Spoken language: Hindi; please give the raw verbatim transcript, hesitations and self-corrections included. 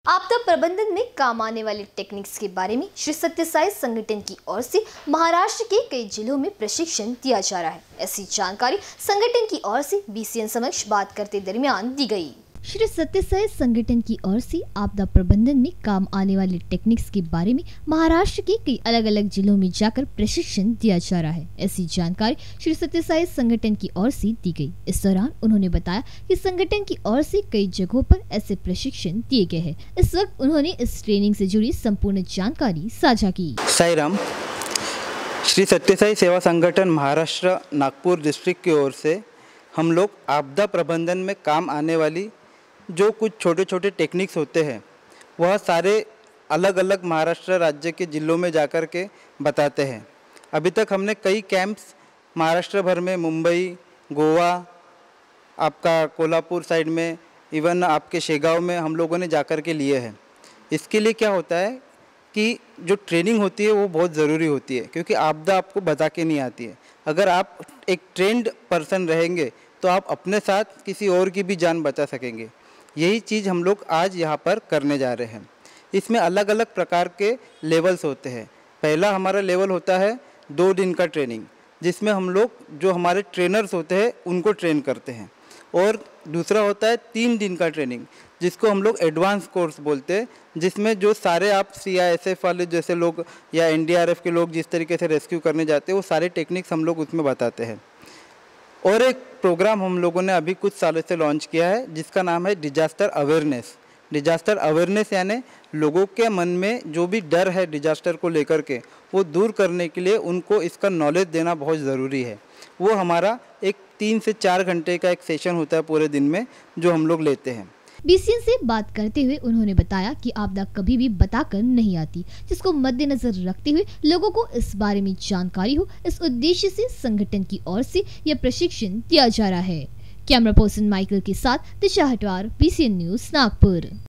आपदा प्रबंधन में काम आने वाली टेक्निक्स के बारे में श्री सत्य साई संगठन की ओर से महाराष्ट्र के कई जिलों में प्रशिक्षण दिया जा रहा है। ऐसी जानकारी संगठन की ओर से बीसीएन समक्ष बात करते दरमियान दी गई। श्री सत्य साई संगठन की ओर से आपदा प्रबंधन में काम आने वाली टेक्निक्स के बारे में महाराष्ट्र के कई अलग अलग जिलों में जाकर प्रशिक्षण दिया जा रहा है। ऐसी जानकारी श्री सत्य साई संगठन की ओर से दी गई। इस दौरान उन्होंने बताया कि संगठन की ओर से कई जगहों पर ऐसे प्रशिक्षण दिए गए हैं। इस वक्त उन्होंने इस ट्रेनिंग से जुड़ी संपूर्ण जानकारी साझा की। साई राम। श्री सत्य साई सेवा संगठन महाराष्ट्र नागपुर डिस्ट्रिक्ट की ओर से हम लोग आपदा प्रबंधन में काम आने वाली जो कुछ छोटे छोटे टेक्निक्स होते हैं वह सारे अलग अलग महाराष्ट्र राज्य के ज़िलों में जाकर के बताते हैं। अभी तक हमने कई कैंप्स महाराष्ट्र भर में, मुंबई, गोवा, आपका कोल्हापुर साइड में, इवन आपके शेगांव में हम लोगों ने जाकर के लिए हैं। इसके लिए क्या होता है कि जो ट्रेनिंग होती है वो बहुत ज़रूरी होती है, क्योंकि आपदा आपको बता के नहीं आती है। अगर आप एक ट्रेंड पर्सन रहेंगे तो आप अपने साथ किसी और की भी जान बचा सकेंगे। यही चीज़ हम लोग आज यहाँ पर करने जा रहे हैं। इसमें अलग अलग प्रकार के लेवल्स होते हैं। पहला हमारा लेवल होता है दो दिन का ट्रेनिंग, जिसमें हम लोग जो हमारे ट्रेनर्स होते हैं उनको ट्रेन करते हैं। और दूसरा होता है तीन दिन का ट्रेनिंग, जिसको हम लोग एडवांस कोर्स बोलते हैं, जिसमें जो सारे आप सी आई एस एफ वाले जैसे लोग या एन डी आर एफ के लोग जिस तरीके से रेस्क्यू करने जाते हैं वो सारे टेक्निक्स हम लोग उसमें बताते हैं। और एक प्रोग्राम हम लोगों ने अभी कुछ सालों से लॉन्च किया है जिसका नाम है डिजास्टर अवेयरनेस। डिजास्टर अवेयरनेस यानी लोगों के मन में जो भी डर है डिजास्टर को लेकर के वो दूर करने के लिए उनको इसका नॉलेज देना बहुत ज़रूरी है। वो हमारा एक तीन से चार घंटे का एक सेशन होता है पूरे दिन में जो हम लोग लेते हैं। बीसीएन से बात करते हुए उन्होंने बताया कि आपदा कभी भी बताकर नहीं आती, जिसको मद्देनजर रखते हुए लोगों को इस बारे में जानकारी हो, इस उद्देश्य से संगठन की ओर से यह प्रशिक्षण दिया जा रहा है। कैमरा पर्सन माइकल के साथ दिशा हटवार, बीसीएन न्यूज नागपुर।